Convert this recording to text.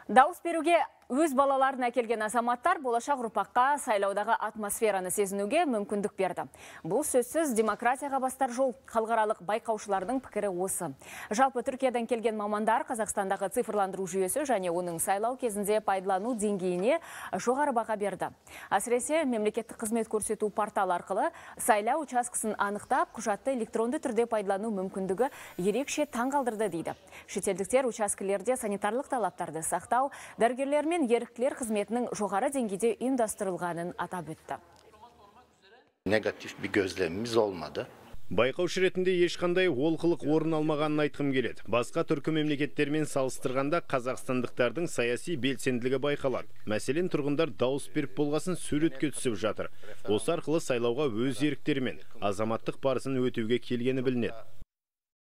Дауыс беруге өз балаларын әкелген азаматтар болашақ ұрпаққа сайлаудағы атмосфераны сезінуге мүмкіндік берді. Бұл сөзсіз демократияға бастар жол. Халықаралық байқаушылардың пікірі осы. Жалпы Түркиядан келген мамандар Қазақстандағы цифрландыру жүйесі және оның сайлау кезінде пайдалану деңгейіне жоғары баға берді. Әсіресе мемлекеттік қызмет көрсету порталы арқылы сайлау учаскесін анықтап, құжатты электронды түрде пайдалану мүмкіндігі ерекше таң қалдырды дейді. Шетелдіктер учаскелерде санитарлық талаптарды сақтау, дәрігерлер мен еріктілер қызметінің жоғары деңгейде ұйымдастырылғанын атап өтті. Негатив bir gözlemimiz olmadı. Байқаушы ретінде ешқандай олқылық орын алмағанын айтқым келеді. Басқа түркі мемлекеттермен салыстырғанда қазақстандықтардың саяси белсенділігі байқалады. Мәселен, тұрғындар дауыс беріп болғасын суретке түсіп жатыр. Осы арқылы сайлауға өз еріктерімен азаматтық парызын өтеуге келгені білінеді.